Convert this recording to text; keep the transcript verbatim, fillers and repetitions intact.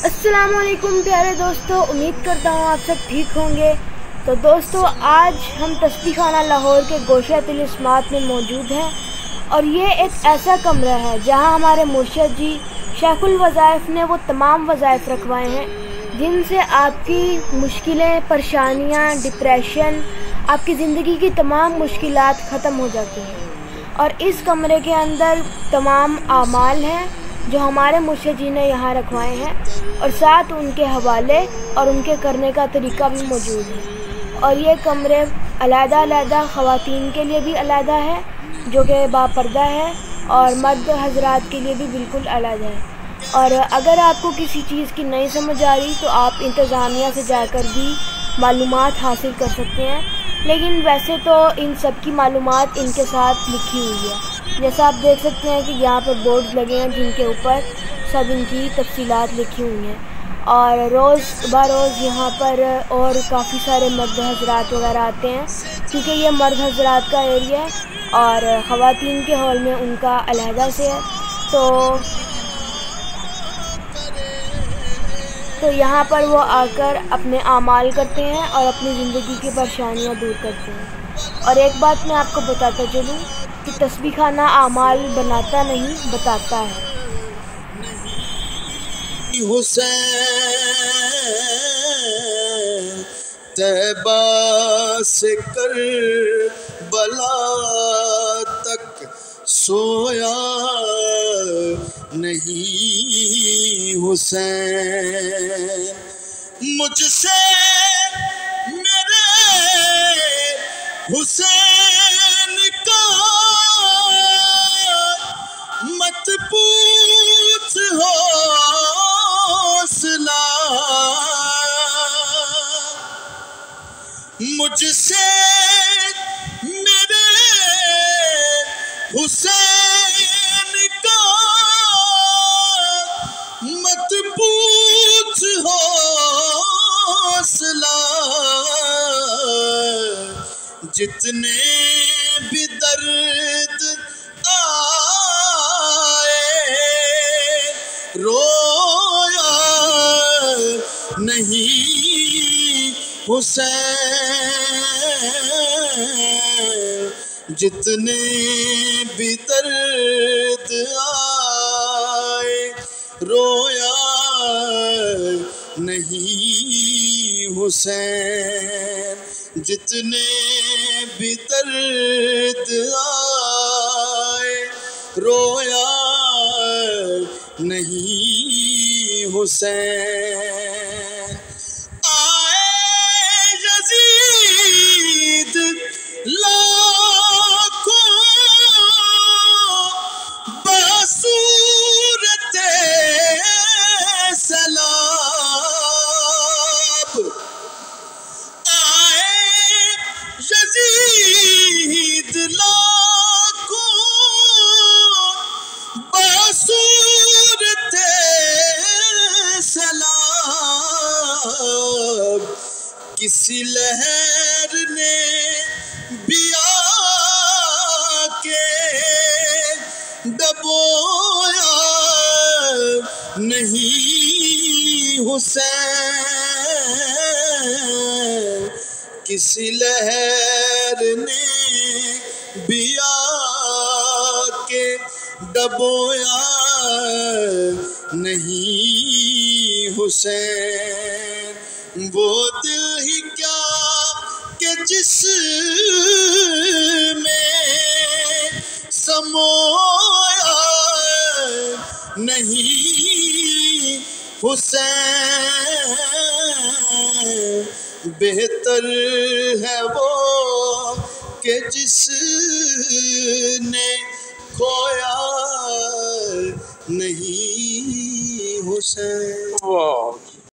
अस्सलामुअलैकुम प्यारे दोस्तों, उम्मीद करता हूँ आप सब ठीक होंगे। तो दोस्तों, आज हम तस्बीह खाना लाहौर के गोशा तिल स्मात में मौजूद हैं और ये एक ऐसा कमरा है जहाँ हमारे मुर्शद जी शेखुल वज़ाइफ ने वो तमाम वज़ाइफ रखवाए हैं जिनसे आपकी मुश्किलें, परेशानियाँ, डिप्रेशन, आपकी ज़िंदगी की तमाम मुश्किलात ख़त्म हो जाती हैं। और इस कमरे के अंदर तमाम आमाल हैं जो हमारे मुर्शिद जी ने यहाँ रखवाए हैं और साथ उनके हवाले और उनके करने का तरीका भी मौजूद है। और ये कमरे अलहदा अलहदा ख़वातीन के लिए भी अलहदा है जो कि बापर्दा है और मर्द हजरात के लिए भी बिल्कुल अलग है। और अगर आपको किसी चीज़ की नहीं समझ आ रही तो आप इंतज़ामिया से जाकर भी मालूमात हासिल कर सकते हैं, लेकिन वैसे तो इन सब की मालूमात इनके साथ लिखी हुई है। जैसा आप देख सकते हैं कि यहाँ पर बोर्ड लगे हैं जिनके ऊपर सब इनकी तफसीलात लिखी हुई हैं। और रोज़ ब रोज़ यहाँ पर और काफ़ी सारे मर्द हजरात वगैरह आते हैं क्योंकि ये मर्द हजरात का एरिया है और ख़वातीन के हॉल में उनका अलहदा से है। तो तो यहाँ पर वो आकर अपने आमाल करते हैं और अपनी ज़िंदगी की परेशानियाँ दूर करते हैं। और एक बात मैं आपको बताता चलूँ कि तस्बीह खाना आमाल बनाता नहीं, बताता है। हुसैन तैबा से कर बला तक सोया नहीं हुसैन, मुझसे मेरे हुसैन का मत पूछ हौसला, मुझसे मेरे हुसैन का मत पूछ हौसला, जितने भी दर्द आए रोया नहीं हुसैन, जितने भी दर्द आए रोया नहीं हुसैन, जितने भी दर्द आए रोया नहीं हुसैन। आए यजीद लाखों बसूरते सलाब, आए यजीद लाखों बसूरते सलाब, किसी लहर ने भी आके डबोया नहीं हुसैन, किसी लहर ने भी आके डबोया नहीं हुसैन, वो दिल ही क्या के जिसमें समोया नहीं हुसैन, बेहतर है वो के जिसने खोया नहीं हुसैन।